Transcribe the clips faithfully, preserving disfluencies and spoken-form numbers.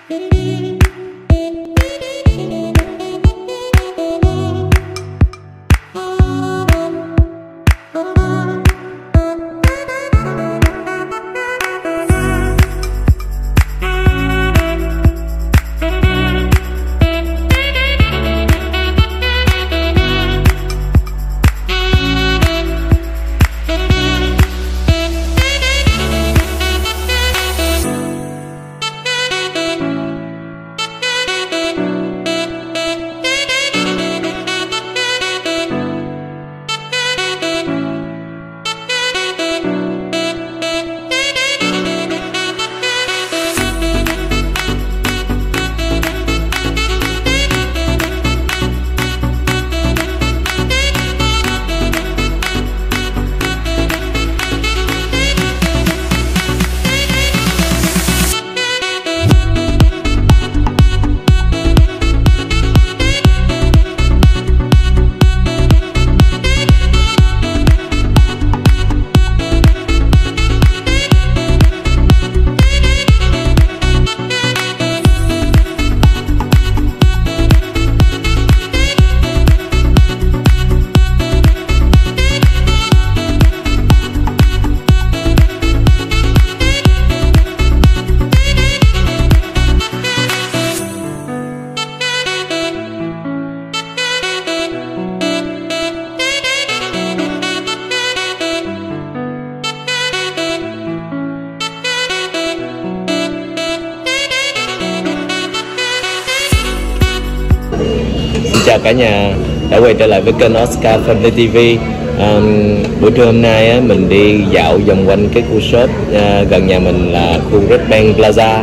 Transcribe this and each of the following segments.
Chào cả nhà đã quay trở lại với kênh Oscar Family ti vi. À, buổi trưa hôm nay á, mình đi dạo vòng quanh cái khu shop à, gần nhà mình là khu Red Bank Plaza.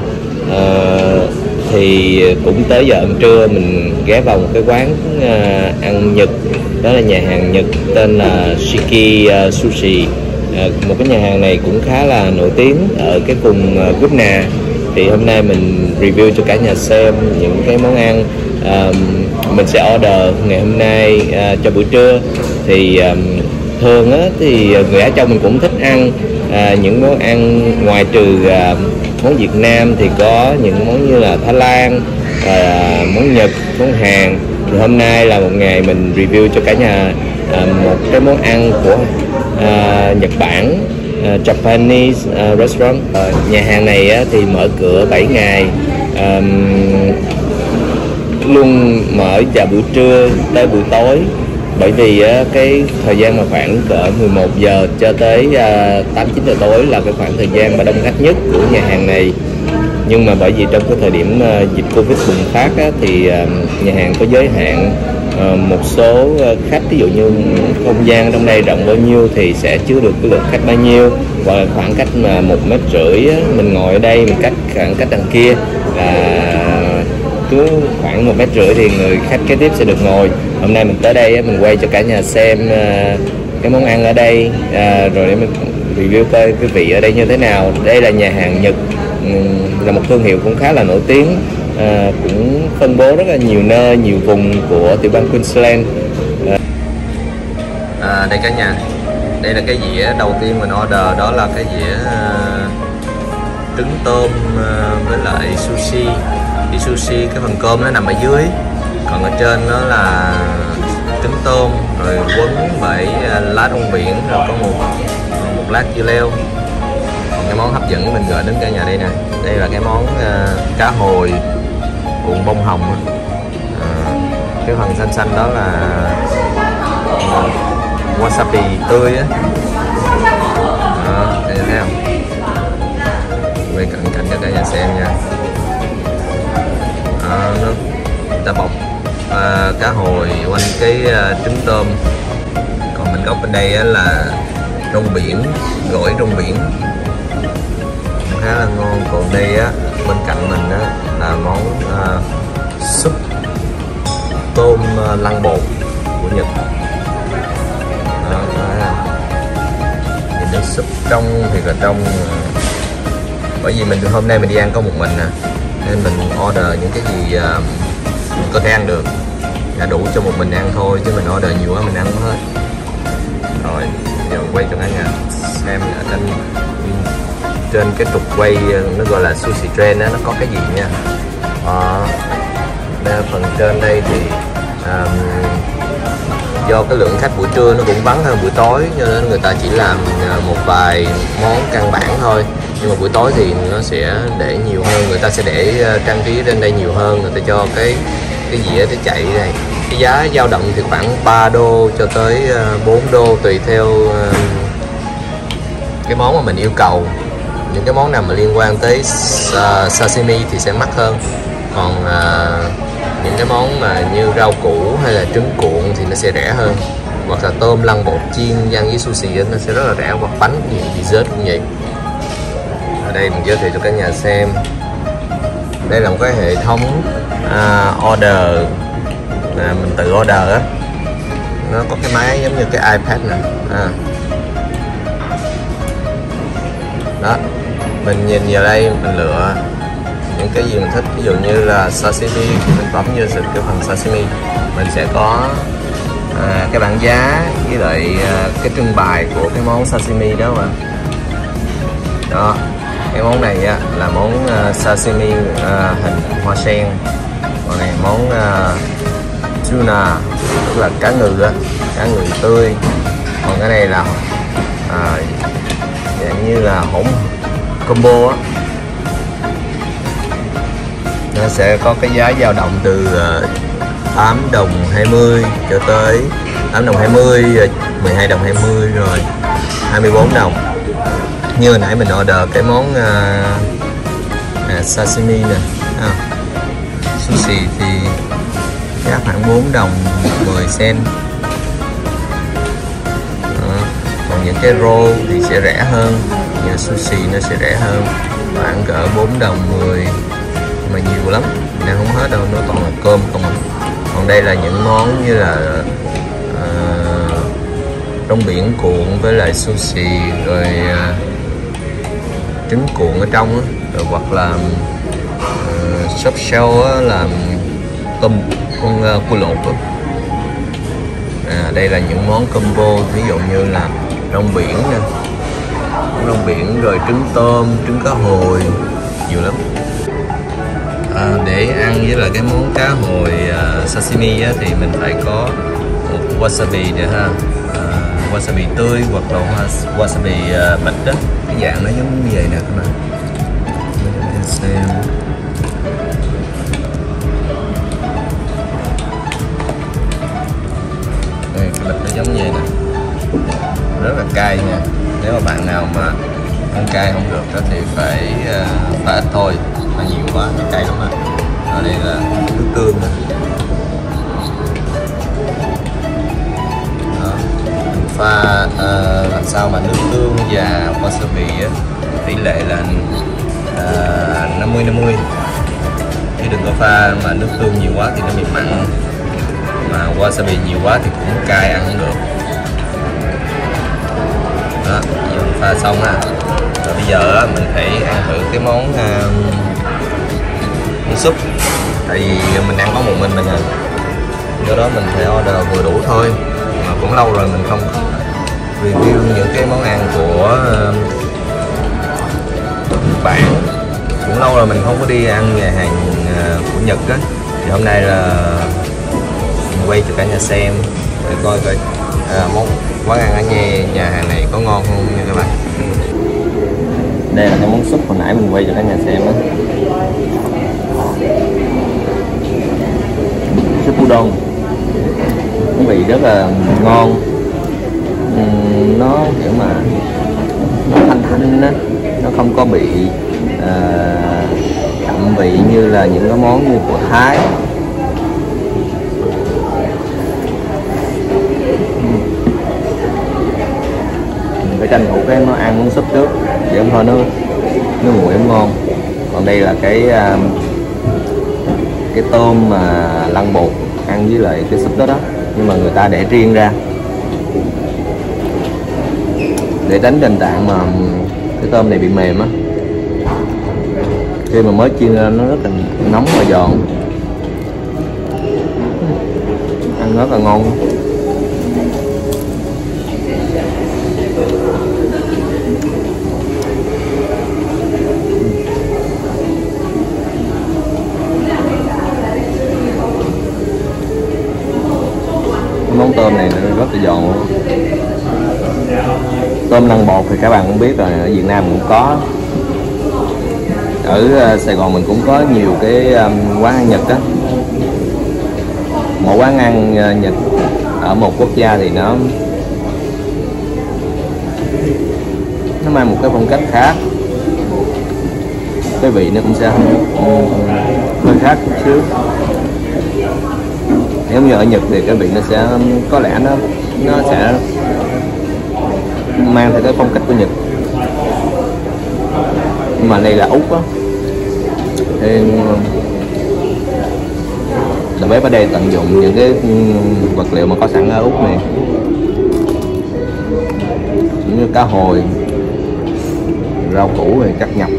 À, thì cũng tới giờ ăn trưa mình ghé vào một cái quán à, ăn Nhật, đó là nhà hàng Nhật tên là Shiki uh, Sushi. À, một cái nhà hàng này cũng khá là nổi tiếng ở cái vùng uh, Gunma. Thì hôm nay mình review cho cả nhà xem những cái món ăn uh, mình sẽ order ngày hôm nay uh, cho buổi trưa. Thì um, thường á, thì người Á Châu mình cũng thích ăn uh, những món ăn ngoài trừ uh, món Việt Nam thì có những món như là Thái Lan, uh, món Nhật, món Hàn. Thì hôm nay là một ngày mình review cho cả nhà uh, một cái món ăn của uh, Nhật Bản, uh, Japanese uh, restaurant. Uh, nhà hàng này uh, thì mở cửa bảy ngày, um, luôn mở vào buổi trưa tới buổi tối. Bởi vì uh, cái thời gian mà khoảng cỡ mười một giờ cho tới uh, tám chín giờ tối là cái khoảng thời gian mà đông khách nhất của nhà hàng này. Nhưng mà bởi vì trong cái thời điểm uh, dịch Covid bùng phát á, thì uh, nhà hàng có giới hạn uh, một số uh, khách, ví dụ như không gian trong đây rộng bao nhiêu thì sẽ chứa được cái lượng khách bao nhiêu, và khoảng cách mà một mét rưỡi á, mình ngồi ở đây mình cách khoảng cách đằng kia là cứ khoảng một mét rưỡi thì người khách kế tiếp sẽ được ngồi. Hôm nay mình tới đây á, mình quay cho cả nhà xem uh, cái món ăn ở đây, uh, rồi để mình review coi cái vị ở đây như thế nào. Đây là nhà hàng Nhật, là một thương hiệu cũng khá là nổi tiếng, à, cũng phân bố rất là nhiều nơi, nhiều vùng của tiểu bang Queensland. À. À, đây cả nhà, đây là cái dĩa đầu tiên mình order, đó là cái dĩa uh, trứng tôm uh, với lại sushi. Thì sushi cái phần cơm nó nằm ở dưới, còn ở trên nó là trứng tôm rồi quấn bởi uh, lá rong biển, rồi có một một lát dưa leo. Cái món hấp dẫn mình gửi đến cả nhà đây nè, đây là cái món uh, cá hồi cuộn bông hồng. Uh, cái phần xanh xanh đó là uh, wasabi tươi á. Uh, thấy không? Quay cận cảnh cho cả nhà xem nha. Uh, nó ta bọc uh, cá hồi quanh cái uh, trứng tôm, còn mình góc bên đây á, là rong biển, gỏi rong biển khá là ngon. Còn đây á, bên cạnh mình á là món uh, súp tôm uh, lăn bột của Nhật. Đó, thì nước súp trong thì là trong, uh, bởi vì mình hôm nay mình đi ăn có một mình nè, nên mình order những cái gì uh, mình có thể ăn được, là đủ cho một mình ăn thôi, chứ mình order nhiều quá mình ăn không hết. Rồi giờ quay cho cả nhà xem ở trên trên cái trục quay, nó gọi là sushi train đó, nó có cái gì nha. Ờ, đa phần trên đây thì um, do cái lượng khách buổi trưa nó cũng vắng hơn buổi tối, cho nên người ta chỉ làm một vài món căn bản thôi. Nhưng mà buổi tối thì nó sẽ để nhiều hơn, người ta sẽ để trang trí trên đây nhiều hơn, người ta cho cái cái dĩa để chạy này. Cái giá dao động thì khoảng ba đô cho tới bốn đô tùy theo cái món mà mình yêu cầu. Những cái món nào mà liên quan tới uh, sashimi thì sẽ mắc hơn, còn uh, những cái món mà như rau củ hay là trứng cuộn thì nó sẽ rẻ hơn, hoặc là tôm lăn bột chiên rang với sushi nó sẽ rất là rẻ, hoặc bánh cũng vậy, dessert cũng vậy. Ở đây mình giới thiệu cho cả nhà xem, đây là một cái hệ thống uh, order, à, mình tự order á, nó có cái máy giống như cái iPad nè, à. Đó, mình nhìn vào đây mình lựa những cái gì mình thích, ví dụ như là sashimi thì mình bấm vô cái phần sashimi, mình sẽ có à, cái bảng giá với lại à, cái trưng bày của cái món sashimi đó mà. Đó, cái món này á, là món uh, sashimi uh, hình hoa sen, còn này món uh, tuna, tức là cá ngừ á, cá ngừ tươi, còn cái này là uh, dạng như là hỗn combo á, nó sẽ có cái giá dao động từ uh, tám đồng hai mươi cho tới tám đồng hai mươi, mười hai đồng hai mươi, rồi hai mươi bốn đồng. Như hồi nãy mình order cái món uh, à, sashimi nè, à, sushi thì giá khoảng bốn đồng mười cent. À, còn những cái roll thì sẽ rẻ hơn, như sushi nó sẽ rẻ hơn khoảng cỡ bốn đồng mười, mà nhiều lắm, nên không hết đâu, nó toàn là cơm không. Còn đây là những món như là uh, rong biển cuộn với lại sushi, rồi uh, trứng cuộn ở trong á, rồi hoặc là uh, soft shell á, là tôm con uh, cua lột á. À, đây là những món combo, ví dụ như là rong biển nè, rong biển rồi trứng tôm, trứng cá hồi, nhiều lắm. À, để ăn với lại cái món cá hồi uh, sashimi á, thì mình phải có một wasabi nữa ha, uh, wasabi tươi hoặc là wasabi uh, bịch đó, cái dạng nó giống như vậy nè các bạn. Để xem. Đây, cái bịch nó giống như vậy nè, rất là cay nha. Nếu mà bạn nào mà ăn cay không được đó thì phải uh, pha ít thôi, mà nhiều quá nó cay lắm. À, ở đây là nước tương nè. Đó, mình pha uh, làm sao mà nước tương và wasabi á, tỷ lệ là uh, năm mươi năm mươi, chứ đừng có pha mà nước tương nhiều quá thì nó bị mặn, mà wasabi nhiều quá thì cũng cay, ăn không được. Đó, giờ mình pha xong ha. Rồi bây giờ mình phải ăn thử cái món uh, món súp, tại vì mình ăn có một mình mình à, do đó mình phải order vừa đủ thôi. Mà cũng lâu rồi mình không review những cái món ăn của uh, Nhật Bản, cũng lâu rồi mình không có đi ăn nhà hàng uh, của Nhật á, thì hôm nay là mình quay cho cả nhà xem để coi coi uh, món quán ăn ở nhà, nhà hàng này có ngon không nha các bạn. Đây là cái món súp hồi nãy mình quay cho cả nhà xem á, súp udon, cái vị rất là ngon. Uhm, nó kiểu mà nó thanh thanh á, nó không có bị uh, đậm vị như là những cái món như của Thái. Mình phải tranh thủ cái nó ăn món súp trước, để không thôi nó nó nguội không ngon. Còn đây là cái uh, cái tôm mà lăn bột ăn với lại cái súp đó đó, nhưng mà người ta để riêng ra để tránh tình trạng mà cái tôm này bị mềm á, khi mà mới chiên ra nó rất là nóng và giòn, ăn rất là ngon. món tôm này nó rất là giòn luôn. Tôm năng bột thì các bạn cũng biết rồi, ở Việt Nam cũng có, ở Sài Gòn mình cũng có nhiều cái um, quán ăn Nhật á. Một quán ăn uh, Nhật ở một quốc gia thì nó nó mang một cái phong cách khác, cái vị nó cũng sẽ um, hơi khác chút xíu. Nếu như ở Nhật thì cái vị nó sẽ có lẽ nó nó sẽ mang theo cái phong cách của Nhật, nhưng mà đây là Úc á, thì đầu bếp ở đây tận dụng những cái vật liệu mà có sẵn ở Úc này, như cá hồi, rau củ này cắt nhập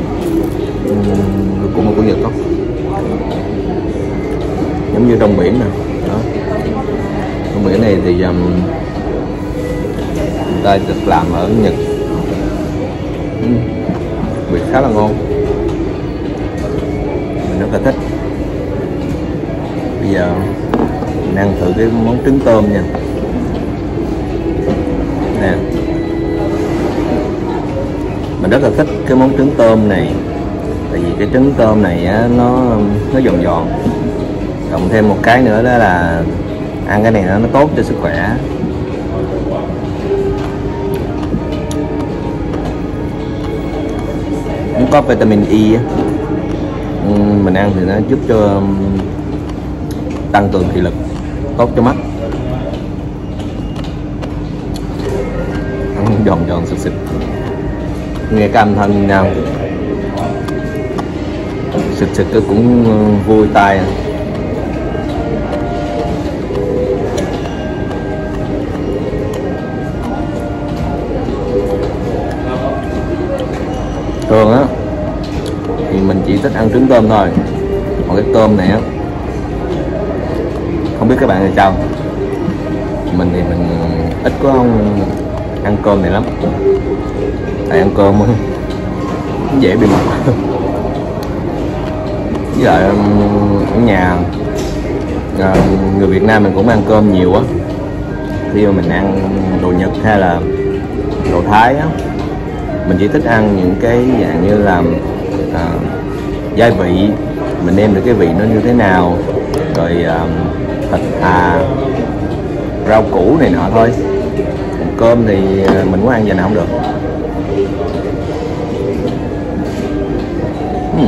cũng của Nhật đó, giống như rong biển nè đó. Rong biển này thì um, người ta được làm ở Nhật, uhm, vị khá là ngon, mình rất là thích. Bây giờ mình ăn thử cái món trứng tôm nha. Nè, mình rất là thích cái món trứng tôm này, tại vì cái trứng tôm này á, nó nó giòn giòn, cộng thêm một cái nữa đó là ăn cái này nó, nó tốt cho sức khỏe. Nó có vitamin E á, mình ăn thì nó giúp cho tăng cường thị lực, tốt cho mắt. Giòn giòn xịt xịt, nghe cái âm thanh nào xịt xịt cái cũng vui tai. Thường á thì mình chỉ thích ăn trứng tôm thôi, còn cái tôm này á không biết các bạn thì sao, mình thì mình ít có không ăn cơm này lắm, tại ăn cơm nó dễ bị mập. Với lại ở nhà người Việt Nam mình cũng ăn cơm nhiều á, khi mà mình ăn đồ Nhật hay là đồ Thái á, mình chỉ thích ăn những cái dạng như là à, gia vị, mình nêm được cái vị nó như thế nào, rồi à, thịt thà, rau củ này nọ thôi. Còn cơm thì mình muốn ăn giờ nào không được. uhm.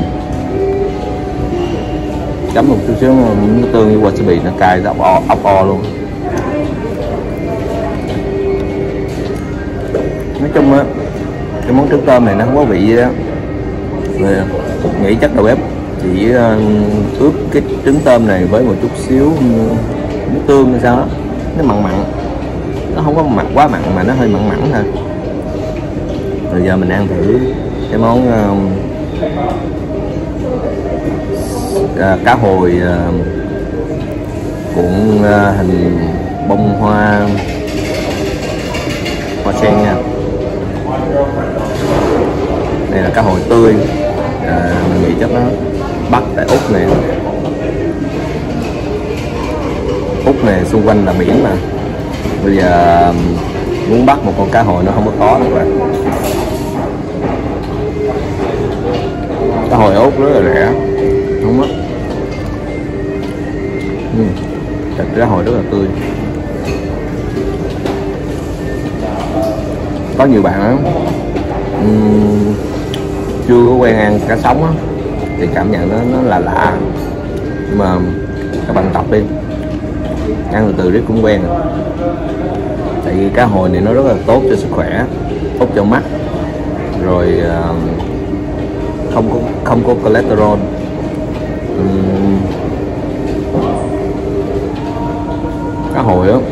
Chấm một chút xíu nó tương như wasabi, nó cay ốc o, ốc o luôn. Nói chung á, cái món trứng tôm này nó không có vị gì đó, mình nghĩ chắc đầu bếp chỉ uh, ướp cái trứng tôm này với một chút xíu nước tương hay sao đó, nó mặn mặn, nó không có mặn quá mặn mà nó hơi mặn mặn thôi. Rồi giờ mình ăn thử cái món uh, uh, cá hồi uh, cuộn uh, hình bông hoa hoa sen nha. Đây là cá hồi tươi, à, mình nghĩ chắc nó bắt tại Úc này. Úc này xung quanh là biển mà, bây giờ muốn bắt một con cá hồi nó không có khó đâu bạn. Cá hồi Úc rất là rẻ, không mất. uhm, thịt cá hồi rất là tươi. Có nhiều bạn đó, um, chưa có quen ăn cá sống á, thì cảm nhận nó nó là lạ, nhưng mà các bạn tập đi, ăn từ từ riết cũng quen rồi. Tại vì cá hồi này nó rất là tốt cho sức khỏe, tốt cho mắt, rồi uh, không có không có cholesterol. um, cá hồi á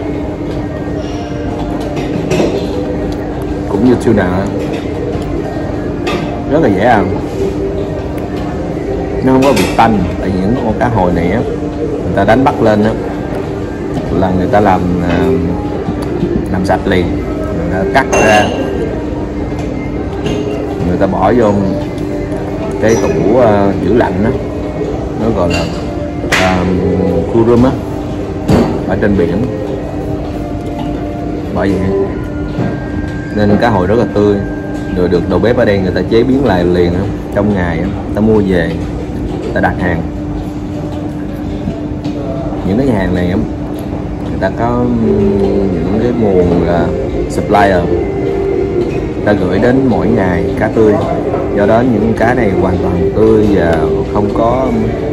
cũng như tuna, rất là dễ ăn, nó không có bị tanh. Tại những con cá hồi này á, người ta đánh bắt lên á là người ta làm làm sạch liền, người ta cắt ra, người ta bỏ vô cái tủ uh, giữ lạnh đó, nó gọi là uh, khu room á, ở trên biển, bởi vậy nên cá hồi rất là tươi, rồi được đầu bếp ở đây người ta chế biến lại liền trong ngày, ta mua về ta đặt hàng. Những cái nhà hàng này người ta có những cái nguồn là supplier, ta gửi đến mỗi ngày cá tươi, do đó những cá này hoàn toàn tươi và không có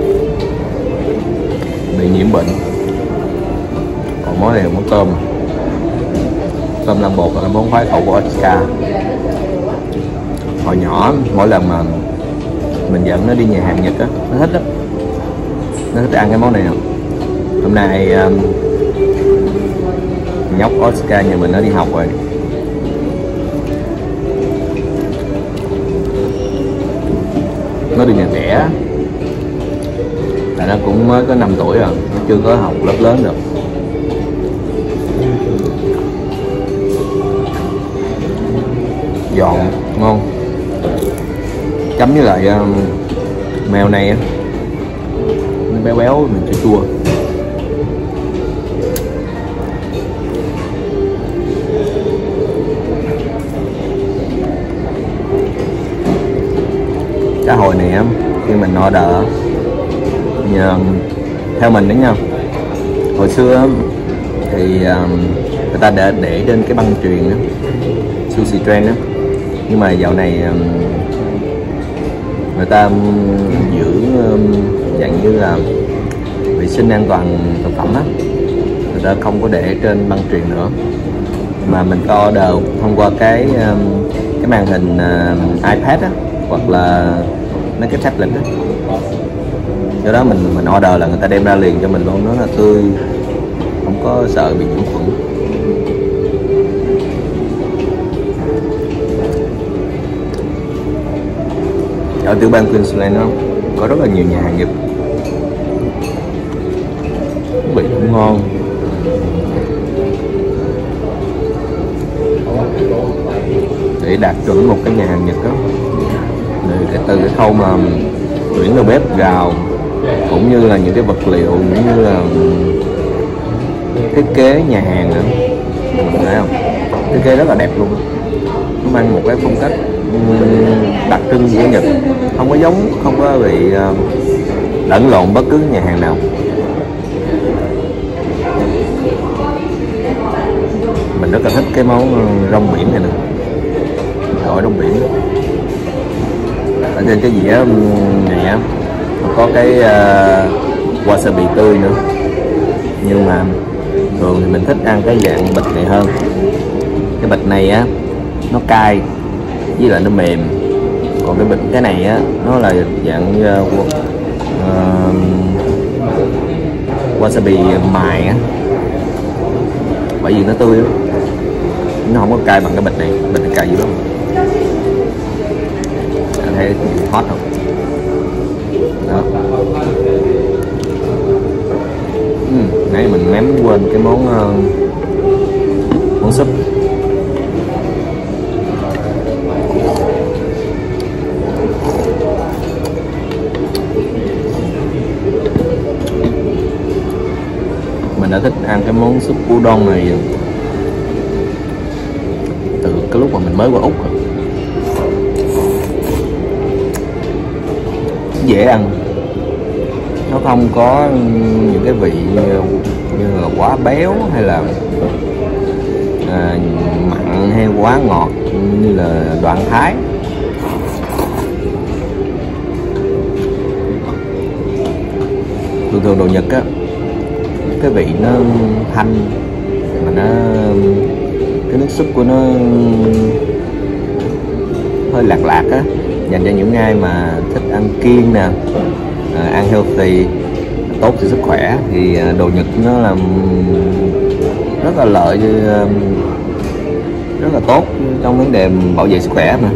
bị nhiễm bệnh. Còn món này là món tôm tôm làm bột là món khoái khẩu của Oscar. Hồi nhỏ mỗi lần mà mình dẫn nó đi nhà hàng Nhật á, nó thích lắm, nó thích ăn cái món này nào. Hôm nay um, nhóc Oscar nhà mình nó đi học rồi, nó đi nhà trẻ, tại nó cũng mới có năm tuổi rồi, nó chưa có học lớp lớn được. Giòn ngon, chấm với lại um, mèo này á, nó béo béo mình chua chua. Cá hồi này á, khi mình order nhờ, theo mình đấy nha, hồi xưa thì um, người ta đã để trên cái băng truyền á, sushi train á, nhưng mà dạo này um, người ta giữ um, dạng như là vệ sinh an toàn thực phẩm á, người ta không có để trên băng truyền nữa, mà mình có order thông qua cái um, cái màn hình uh, iPad á, hoặc là mấy cái tablet á. Do đó mình mình order là người ta đem ra liền cho mình luôn, nó là tươi, không có sợ bị nhiễm khuẩn. Ở tiểu bang Queensland nó có rất là nhiều nhà hàng Nhật, vị cũng ngon. Để đạt chuẩn một cái nhà hàng Nhật đó, từ cái khâu mà tuyển đầu bếp gào, cũng như là những cái vật liệu, cũng như là thiết kế nhà hàng nữa, mình thấy không, thiết kế rất là đẹp luôn. Nó mang một cái phong cách đặc trưng của Nhật, không có giống, không có bị lẫn lộn bất cứ nhà hàng nào. Mình rất là thích cái món rong biển này nè, gọi rong biển. Ở trên cái dĩa này á có cái uh, wasabi tươi nữa, nhưng mà thường thì mình thích ăn cái dạng bịch này hơn. Cái bịch này á nó cay với lại nó mềm, còn cái bịch cái này á nó là dạng uh, uh, wasabi mài á, bởi vì nó tươi lắm, nó không có cay bằng cái bịch này. Bịch này cay dữ lắm, anh thấy hot không đó. Ừ, nãy mình ném quên cái món uh, món súp. Mình đã thích ăn cái món súp udon này từ cái lúc mà mình mới qua Úc rồi. Dễ ăn, nó không có những cái vị như, như là quá béo hay là à, mặn hay quá ngọt như là Đoạn Thái. Thường thường đồ Nhật á, cái vị nó thanh, mà nó cái nước súp của nó hơi lạc lạc á, dành cho những ai mà thích ăn kiêng nè, à, ăn healthy, tốt cho sức khỏe, thì đồ Nhật nó làm rất là lợi, rất là tốt trong vấn đề bảo vệ sức khỏe mà.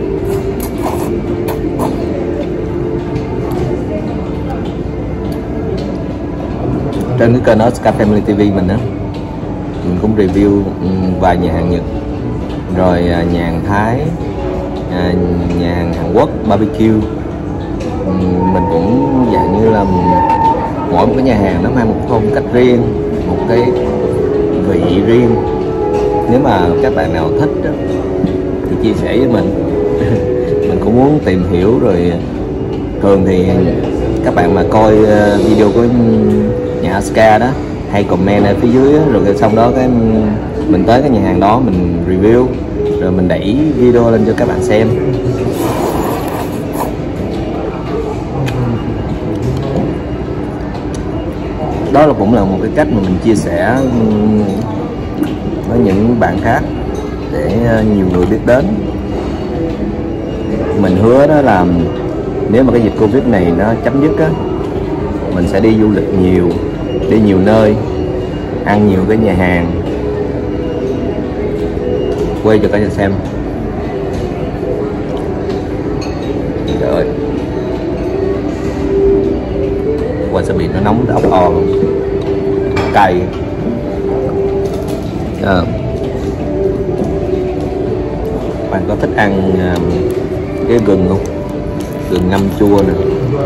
Trên cái kênh Oscar Family ti vi mình á, mình cũng review vài nhà hàng Nhật, rồi nhà hàng Thái, nhà hàng Hàn Quốc, barbecue. Mình cũng dạng như là mỗi một cái nhà hàng nó mang một phong cách riêng, một cái vị riêng, nếu mà các bạn nào thích đó, thì chia sẻ với mình. Mình cũng muốn tìm hiểu. Rồi thường thì các bạn mà coi video của nhà Aska đó hay comment ở phía dưới đó, rồi xong đó cái mình tới cái nhà hàng đó mình review, rồi mình đẩy video lên cho các bạn xem. Đó là cũng là một cái cách mà mình chia sẻ với những bạn khác để nhiều người biết đến. Mình hứa đó là nếu mà cái dịch Covid này nó chấm dứt á, mình sẽ đi du lịch nhiều, đi nhiều nơi, ăn nhiều cái nhà hàng, quay cho cả nhà xem. Trời ơi, wasabi nó nóng ốc o luôn, cay. À, bạn có thích ăn uh, cái gừng không? Gừng ngâm chua nè.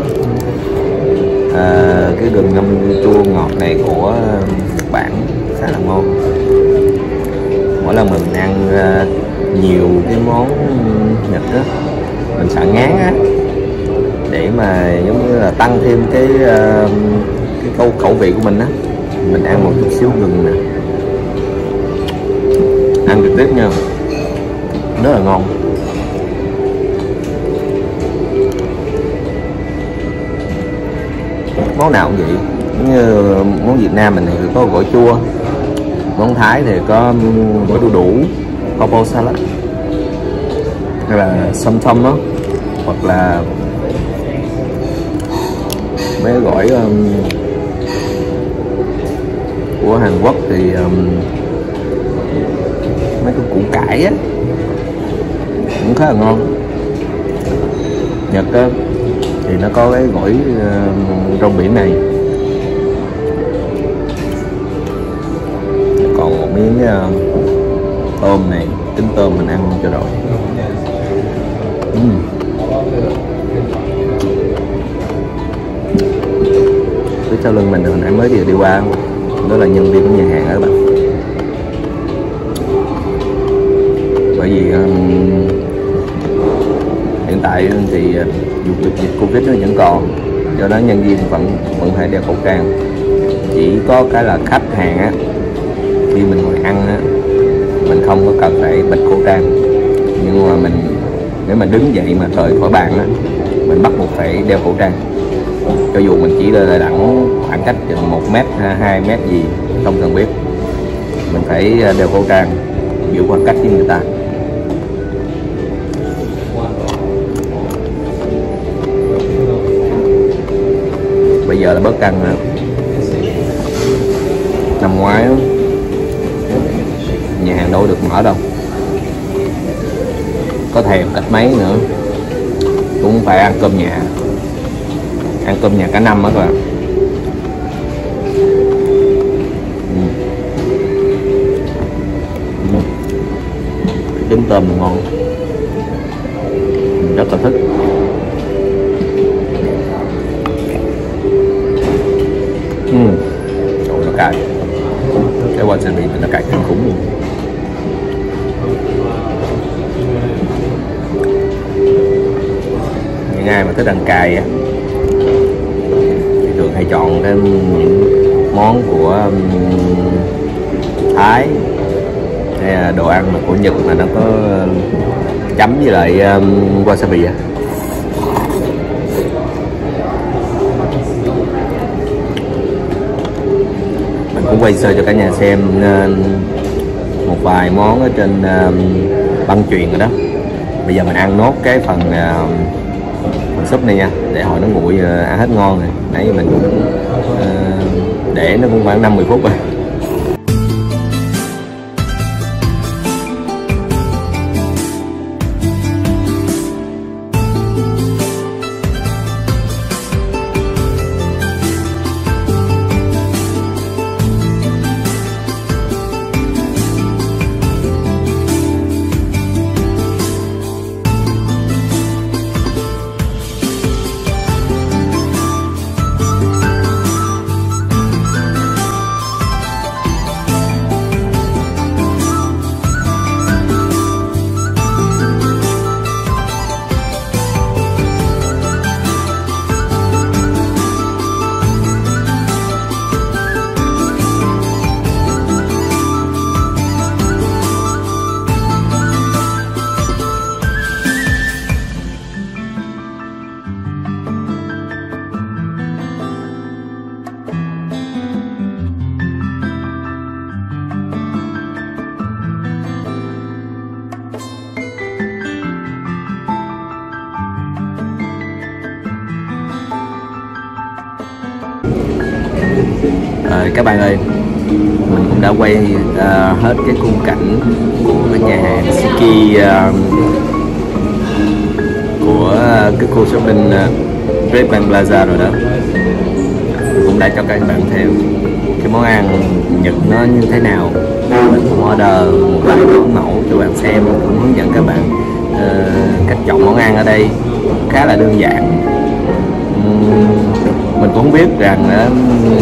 À, cái gừng ngâm chua ngọt này của Nhật Bản khá là ngon. Mỗi lần mình ăn uh, nhiều cái món Nhật đó, mình sợ ngán á, để mà giống như là tăng thêm cái uh, cái câu khẩu vị của mình á, mình ăn một chút xíu gừng nè, ăn trực tiếp nha, rất là ngon. Món nào cũng vậy, như món Việt Nam mình thì có gỏi chua, món Thái thì có gỏi đu đủ, popo salad, hay là sâm thâm đó, hoặc là mấy gỏi um, của Hàn Quốc thì um, mấy cái củ cải á cũng khá là ngon. Nhật á thì nó có cái gỏi uh, rong biển này. Còn một miếng uh, tôm này, trứng tôm mình ăn cho rồi. uhm. Phía sau lưng mình hồi nãy mới vừa đi qua, đó là nhân viên của nhà hàng đó các bạn. Bởi vì um, hiện tại thì dù dịch dịch Covid nó vẫn còn, do đó nhân viên vẫn vẫn phải đeo khẩu trang. Chỉ có cái là khách hàng á, khi mình ngồi ăn á, mình không có cần phải bịt khẩu trang, nhưng mà mình nếu mà đứng dậy mà rời khỏi bàn á, mình bắt buộc phải đeo khẩu trang. Cho dù mình chỉ là đẳng khoảng cách chừng một mét, hai mét gì không cần biết, mình phải đeo khẩu trang, giữ khoảng cách với người ta. Bây giờ là bớt căng rồi. Năm ngoái nhà hàng đâu được mở đâu, có thèm cách mấy nữa cũng phải ăn cơm nhà, ăn cơm nhà cả năm á các bạn. Trứng tôm ngon, mình rất là thích. uhm. Trời, nó cay, cái wasabi nó cay kinh khủng luôn. Những ai mà thích ăn cay á thì thường hay chọn cái những món của Thái hay là đồ ăn mà của Nhật mà nó có chấm với lại um, wasabi à. Mình cũng quay sơ cho cả nhà xem uh, một vài món ở trên uh, băng chuyền rồi đó. Bây giờ mình ăn nốt cái phần uh, phần súp này nha, để hồi nó nguội uh, ăn hết ngon rồi. Nãy mình cũng uh, để nó cũng khoảng năm mười phút rồi. Rồi các bạn ơi, mình cũng đã quay uh, hết cái khung cảnh của cái nhà hàng Shiki, uh, của uh, cái khu shopping uh, Great Bank Plaza rồi đó. Mình cũng đã cho các bạn theo cái món ăn Nhật nó như thế nào. Mình cũng order một vài món mẫu cho bạn xem, cũng hướng dẫn các bạn uh, cách chọn món ăn ở đây khá là đơn giản. uhm, Mình cũng không biết rằng uh,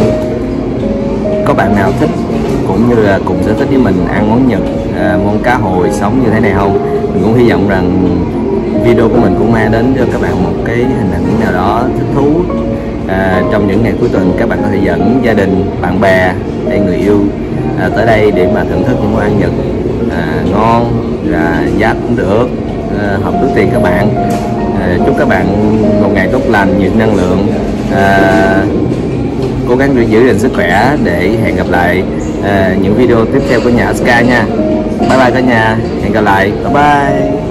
có bạn nào thích cũng như là cùng sở thích với mình ăn món Nhật, à, món cá hồi sống như thế này không. Mình cũng hy vọng rằng video của mình cũng mang đến cho các bạn một cái hình ảnh nào đó thích thú. À, trong những ngày cuối tuần các bạn có thể dẫn gia đình, bạn bè hay người yêu à, tới đây để mà thưởng thức những món ăn Nhật à, ngon, và giá cũng được, à, hợp túi tiền các bạn. À, chúc các bạn một ngày tốt lành, nhiều năng lượng, à, cố gắng giữ gìn sức khỏe để hẹn gặp lại à, những video tiếp theo của nhà Sky nha. Bye bye cả nhà, hẹn gặp lại, bye bye.